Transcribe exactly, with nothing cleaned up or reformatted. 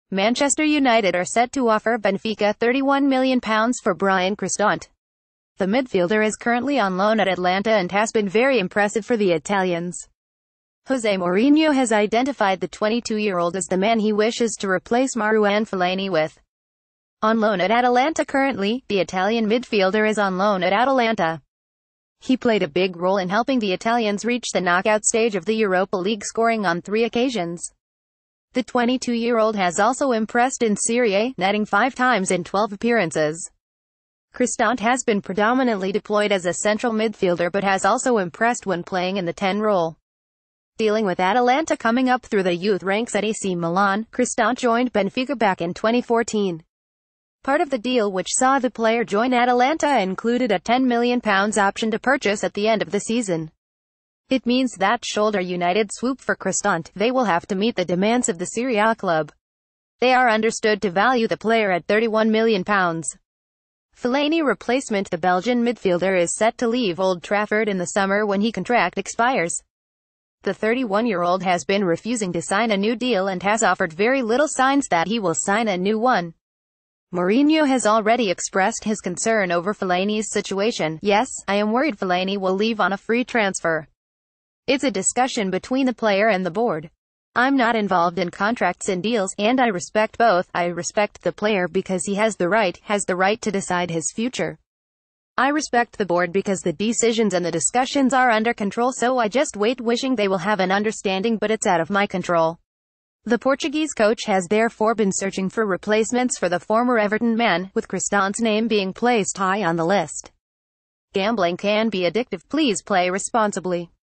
Manchester United are set to offer Benfica thirty-one million pounds for Bryan Cristante. The midfielder is currently on loan at Atalanta and has been very impressive for the Italians. Jose Mourinho has identified the twenty-two-year-old as the man he wishes to replace Marouane Fellaini with. On loan at Atalanta currently, the Italian midfielder is on loan at Atalanta. He played a big role in helping the Italians reach the knockout stage of the Europa League, scoring on three occasions. The twenty-two-year-old has also impressed in Serie, netting five times in twelve appearances. Cristante has been predominantly deployed as a central midfielder but has also impressed when playing in the ten role. Dealing with Atalanta coming up through the youth ranks at A C Milan, Cristante joined Benfica back in twenty fourteen. Part of the deal which saw the player join Atalanta included a ten million pounds option to purchase at the end of the season. It means that should United swoop for Cristante, they will have to meet the demands of the Serie A club. They are understood to value the player at thirty-one million pounds. Fellaini replacement. The Belgian midfielder is set to leave Old Trafford in the summer when his contract expires. The thirty-one-year-old has been refusing to sign a new deal and has offered very little signs that he will sign a new one. Mourinho has already expressed his concern over Fellaini's situation. "Yes, I am worried Fellaini will leave on a free transfer. It's a discussion between the player and the board. I'm not involved in contracts and deals, and I respect both. I respect the player because he has the right, has the right to decide his future. I respect the board because the decisions and the discussions are under control, so I just wait wishing they will have an understanding, but it's out of my control." The Portuguese coach has therefore been searching for replacements for the former Everton man, with Cristante's name being placed high on the list. Gambling can be addictive. Please play responsibly.